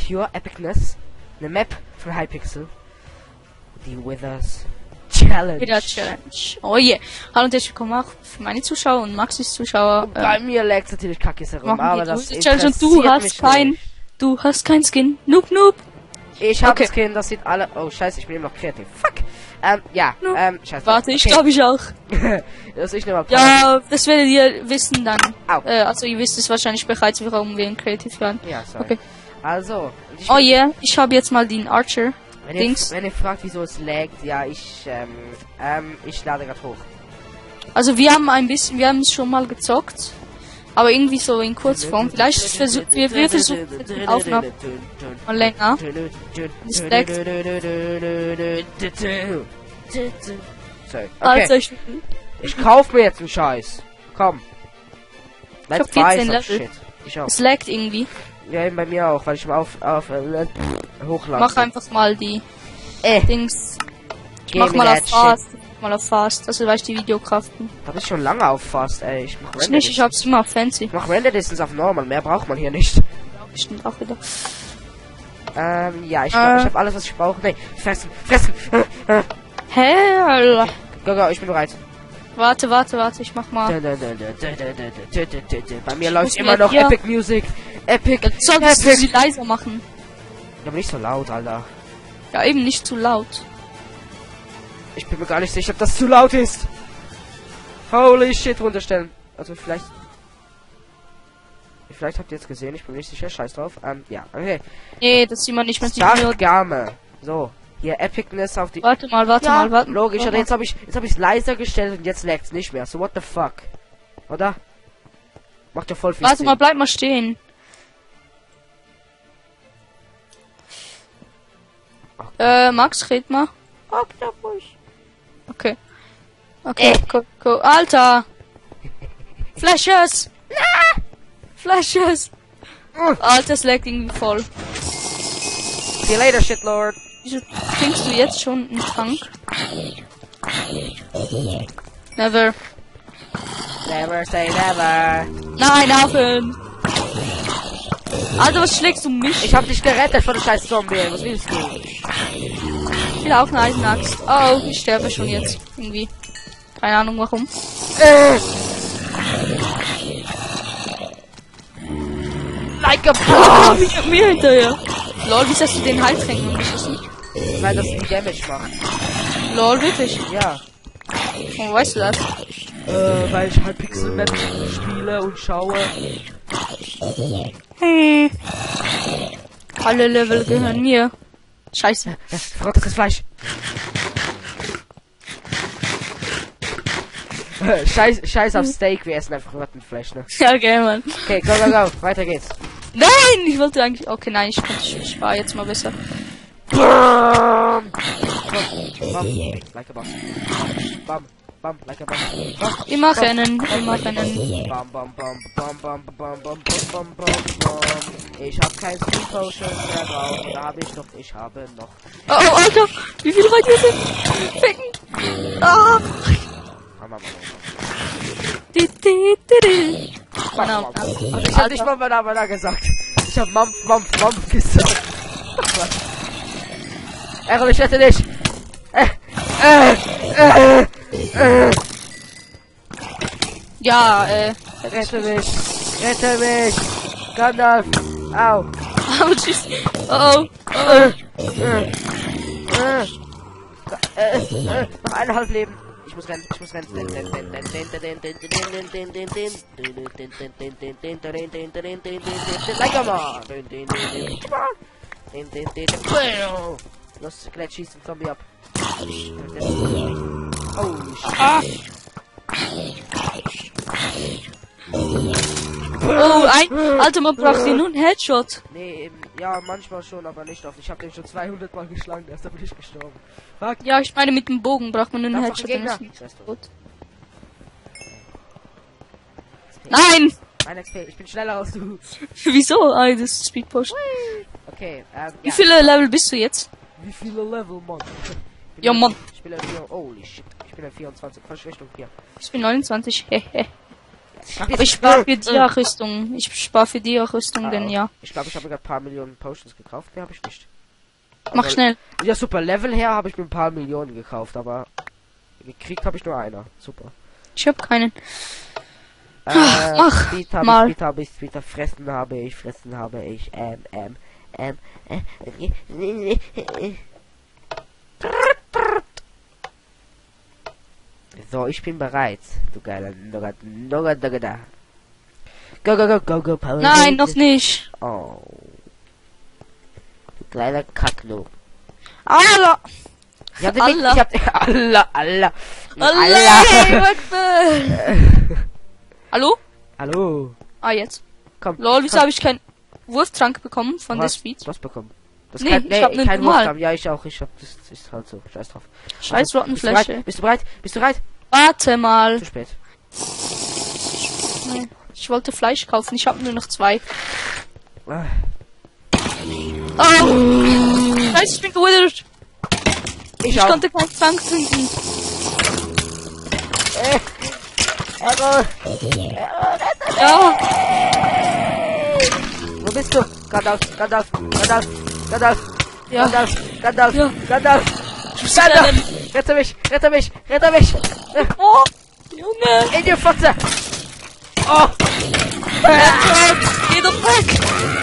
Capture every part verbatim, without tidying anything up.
Pure Epicness. Eine Map von Hypixel. Die Withers Challenge. Wieder Challenge. Oh je. Yeah. Hallo und herzlich willkommen auch für meine Zuschauer und Maxis Zuschauer. Und bei ähm, mir lag's natürlich Kackis herum, aber das Challenge und du hast kein, nicht. du hast kein Skin. Noob, noob. Ich hab okay. Skin, das sieht alle, oh scheiße, ich bin immer noch kreativ. Fuck. Ähm, ja, no. ähm, scheiße. Warte, ich okay. glaube ich auch. das ich mal ja, das werdet ihr wissen dann. Äh, also ihr wisst es wahrscheinlich bereits, warum wir in Creative waren. Ja, sorry. Okay. Also. Oh yeah, ich habe jetzt mal den Archer. Wenn ihr, wenn ihr fragt, wieso es laggt, ja, ich, ähm, ähm, ich lade gerade hoch. Also wir haben ein bisschen, wir haben es schon mal gezockt. Aber irgendwie so in Kurzform. Vielleicht versuchen wir, wir versuchen die Aufnahme mal länger. Sorry. Okay. Also ich, ich kauf mir jetzt einen Scheiß. Komm. Ich hab vierzehn Level. Shit. Ich auch. Es laggt irgendwie. Ja, bei mir auch, weil ich mal auf, auf äh, hochlade. Mach einfach mal die äh. Dings. Ich mach mal auf Fast. Mal auf Fast, also weißt die Videokraften. Hab ich schon lange auf Fast, ey. Ich mach ich nicht, ich hab's immer auf Fancy. Ich mach Render Distance auf Normal, mehr braucht man hier nicht. Ja, bestimmt auch wieder. Ähm, ja, ich, äh. ich hab alles, was ich brauche. Nee, fressen, fressen. Hell. Go, go, ich bin bereit. Warte, warte, warte, ich mach mal. Bei mir läuft immer noch hier. Epic Music. Epic. Solltest du sie leiser machen? Ja, aber nicht so laut, Alter. Ja, eben nicht zu laut. Ich bin mir gar nicht sicher, ob das zu laut ist. Holy shit, runterstellen. Also vielleicht... Vielleicht habt ihr jetzt gesehen, ich bin nicht sicher. Scheiß drauf. Ähm, ja, okay. Nee, das sieht man nicht mehr. Startgabe. So, hier Epicness auf die... Warte mal, warte ja, mal, warte. Logisch, warte aber jetzt habe ich jetzt habe ich leiser gestellt und jetzt lag's nicht mehr. So what the fuck? Oder? Macht ja voll viel Warte Sinn. mal, bleib mal stehen. Okay. Äh, Max, red mal. Okay, ruhig. Okay. Okay, äh. go, go. Alter! Flashes! Flashes! Uh. Alter, es lag irgendwie voll. See you later, shitlord. Wieso trinkst du jetzt schon einen Trank? Never. Never say never. Nein, aufhören! Alter, was schlägst du mich? Ich hab dich gerettet von der scheiß Zombie. Was willst du? Ich will auch eine Eisenaxt. Oh, ich sterbe schon jetzt. Irgendwie. Keine Ahnung warum. Äh. Like a boss! Mir, mir hinterher. Lol, wie hast du den Heiltränken geschossen? Weil das viel Damage macht. Lol, wirklich? Ja. Oh, weißt du das? Äh, weil ich halt Pixel Map spiele und schaue. Hey. Alle Level gehören mir. Scheiße. Verrottetes Fleisch. Scheiß, Scheiß auf Steak, wir essen einfach Rottenfleisch, ne? Ja, okay, Mann. Okay, go, go, go. Weiter geht's. Nein, ich wollte eigentlich... Okay, nein, ich, ich, ich war jetzt mal besser. Bam! Bam, like a boss. Bam, bam, like a boss. Bam, immer bam, rennen, bam, immer like rennen. Bam, bam, bam, bam, bam, bam, bam, bam, bam, bam. Ich hab kein Speed Potion mehr drauf. Da hab ich doch, ich habe noch. Oh, oh, Alter! Wie viele Leute hier sind? Ficken! Ah! Ich hab nicht mal mein Name gesagt. Ich hab Mampf, Mampf, Mampf gesagt. Errol, ich rette dich. Äh, äh, äh, äh. Ja, äh. Rette mich. Rette mich. Gandalf. Au. Oh, tschüss. Oh, oh. Äh, äh, äh, äh, äh, noch eineinhalb Leben. Ich muss rennen, ich muss rennen. Like a man. Los, Skelett schießt den Zombie ab. Oh, shit. Oh, ein... Alter, man braucht hier nur einen Headshot. Nee, eben, ja, manchmal schon, aber nicht oft. Ich habe den schon zweihundert Mal geschlagen, erst bin ich gestorben. Fuck. Ja, ich meine, mit dem Bogen braucht man nur einen Headshot. Gegner. Gut. Nein! Mein X P, ich bin schneller als du. Wieso? Ah, das ist Speed Potion. Okay, ähm, Wie ja. viele Level bist du jetzt? Wie viele Level, Mann? Ja, Mann. Ich bin ein vier, holy shit. Ich bin ein vierundzwanzig, falsche Richtung hier. Ich bin neunundzwanzig, hehe. Ich hab Aber ich spare für die Rüstung. Ich spare für die Rüstung, Ah, denn oh. ja. Ich glaube, ich habe gerade ein paar Millionen Potions gekauft. Ne, habe ich nicht. Mach Aber- schnell. Ja, super. Level her habe ich mir ein paar Millionen gekauft, aber gekriegt habe ich nur einer. Super. Ich hab keinen. Äh, Ach, Speed habe mal. ich, Speed habe ich, Speed habe fressen habe ich, fressen habe ich, ähm, ähm, ähm, äh, So, ich bin bereit. Du geiler Nugget, Nugget, Nugget, da. Go, go, go, go, go, Power Nein, Rangers. noch nicht. Oh. Du kleiner Kacknoob. Allah! Ich hab den Allah. nicht, ich hab, Allah, Allah. Allah! Hallo? Hallo. Ah, jetzt. Komm. Lol, wieso komm. habe ich keinen Wurftrank bekommen von der Was, Speed? was bekommen? Das Nee, kann, ich hab einen kein normal. Wurf haben. Ja, ich auch. Ich hab, das ist halt so. Scheiß drauf. Scheiß Also, Rottenfläche. Bist du bereit? Bist du bereit? Warte mal. Zu spät. Nee, ich wollte Fleisch kaufen, ich habe nur noch zwei. Ah. Oh! Scheiße, ich bin gewithert. Ich, Ich auch. konnte keinen Trank trinken. Äh. Errol. Ja, Wo bist du? Gandalf, Gandalf, Gandalf, Gandalf, ja. Gandalf, Gandalf, Ja. Gandalf. Ja. Gandalf. Rette mich, rette mich, rette mich. Äh, Oh, Junge. In die Fotze. Oh. Geh doch weg.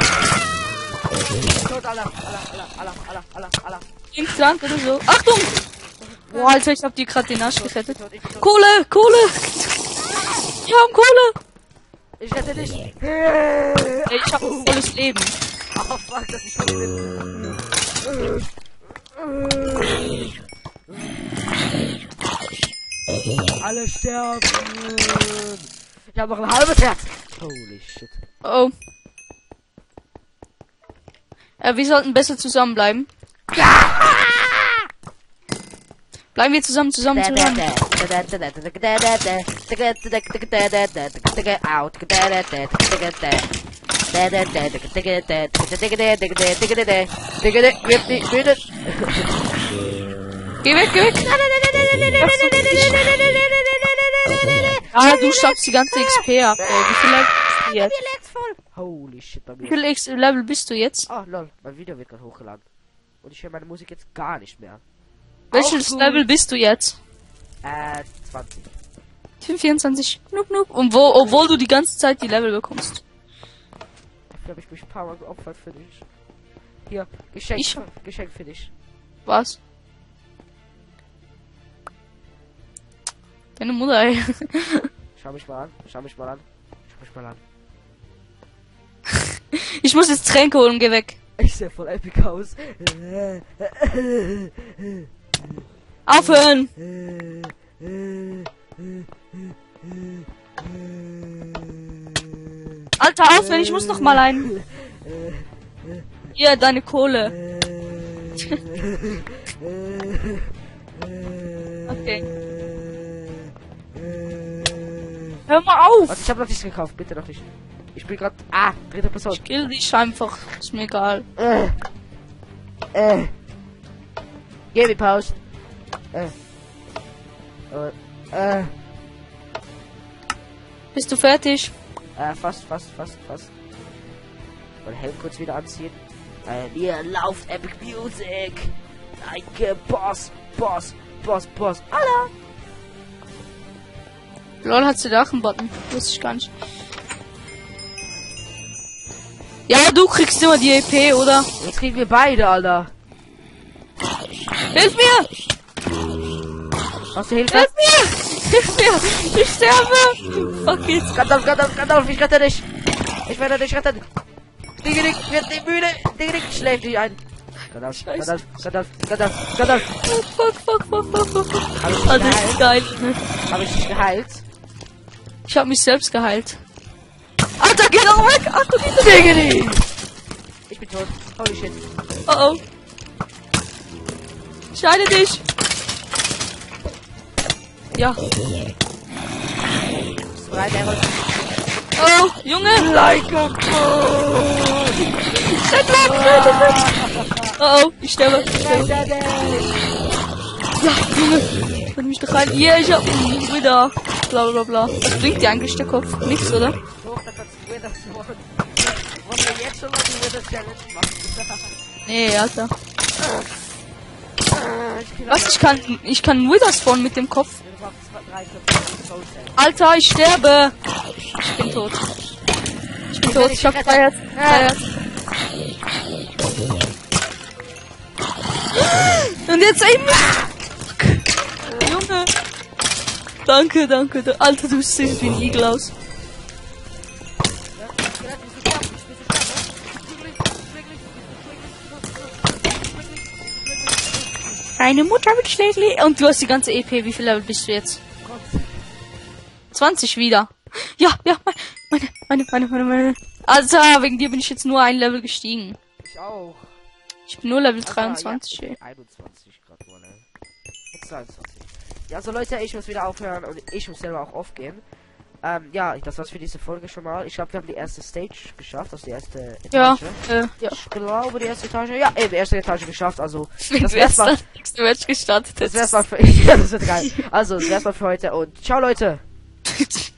Tot, Allah, Allah, Allah, Allah, Allah, Allah, Allah. Im Trank oder so. Achtung! Boah, Alter, ich hab dir gerade den Arsch gerettet. Tot, ich bin tot. Kohle, Kohle. Wir haben Kohle. Ich rette dich. Ey, ich hab ein volles Leben. Oh fuck, dass ich tot bin. Alle sterben. Ich habe noch ein halbes Herz. Holy shit. Oh. Äh, wir sollten besser zusammenbleiben. Bleiben wir zusammen, zusammen, zusammen. Out. Geh weg, geh weg. Ah, du schaffst die ganze X P ab, ey. Wie viel Level bist du jetzt? Holy shit, bei Wie mir. viel X Level bist du jetzt? Oh lol, mein Video wird gerade hochgeladen. Und ich höre meine Musik jetzt gar nicht mehr. Welches gut. Level bist du jetzt? Äh, zwanzig. vierundzwanzig. Nup, nup. Und wo, obwohl du die ganze Zeit die Level bekommst. Dafür habe ich mich ein paar Mal geopfert für dich. Hier, Geschenk, Ich- Geschenk für dich. Was? Deine Mutter, ey. Schau mich mal an, schau mich mal an. Schau mich mal an. Ich muss jetzt Tränke holen, geh weg. Ich sehe voll epic aus. Aufhören! Alter, aufhören, ich muss noch mal ein. Hier, deine Kohle. Okay. Hör mal auf! Warte, ich habe noch nichts gekauft, bitte noch nicht. Ich bin gerade. Ah, dritte Person. Ich kill dich einfach, ist mir egal. Äh. Äh. Geh mir Pause. Äh. Äh. Äh. Bist du fertig? Äh, fast, fast, fast, fast. Mein Helm kurz wieder anziehen. Äh, hier lauft Epic Music. Danke, Boss, Boss, Boss, Boss. Hallo. Lol, hat sie da auch einen Button? Wusste ich gar nicht. Ja, du kriegst immer die E P, oder? Jetzt kriegen wir beide, Alter. Hilf mir! Hast du Hilfe? Hilf mir! Hilf mir! Ich sterbe! Fuck it! Gandalf, Gandalf, Gandalf, ich rette dich. Ich werde dich retten. Diggerig, wird die müde. Diggerig, schläft dich ein. Gandalf, Scheiße. Gandalf, Gandalf, Gandalf, Gandalf. Oh, fuck, fuck, fuck, fuck, fuck, fuck. Hab ich dich Ah, das ist geheilt? geil. Hab ich dich geheilt? Ich hab mich selbst geheilt. Alter, geh doch weg! Achtung, hinter dir! Diggerig. Ich bin tot. Holy shit. Oh oh. Scheide dich! Ja. Bist du bereit, Errol? Oh, Junge! Like a Renn weg, renn weg! Oh oh, ich sterbe. Ich sterbe. Ja, Junge! Renn mich doch rein. Yeah, ich hab ihn wieder. bla bla bla. Was bringt dir eigentlich der Kopf? Nix, oder? Doch, da kannst du Wither spawnen. Wollen wir jetzt schon mal die Wither Challenge machen? Nee, Alter. Ich krieg Was? Ich kann, ich kann Wither spawnen mit dem Kopf. Du brauchst zwei, drei Köpfe. Alter, ich sterbe. Ich bin tot. Ich bin tot. Ich hab gefeiert. Gefeiert. Und jetzt eben. Junge. Danke, danke. da- Alter, du siehst wie ein Igel aus. Deine Mutter mit Schlägli. Und du hast die ganze E P. Wie viel Level bist du jetzt? zwanzig wieder. Ja, ja, meine, meine, meine, meine, meine. Alter, wegen dir bin ich jetzt nur ein Level gestiegen. Ich auch. Ich bin nur Level Alter, dreiundzwanzig, ja, ey. einundzwanzig gerade wohl, ey. Jetzt zweiundzwanzig. Ja, so Leute, ich muss wieder aufhören und ich muss selber auch aufgehen. Ähm, ja, das war's für diese Folge schon mal. Ich glaube, wir haben die erste Stage geschafft, also die erste Ja, Etage. äh, ja. Ich glaube, die erste Etage. Ja, ey, die erste Etage geschafft, also. Wegen Das du wär's erst mal, das nächste Match gestartet das wär's hättest. mal für, ja, das wird geil. Also, das wär's mal für heute und ciao, Leute!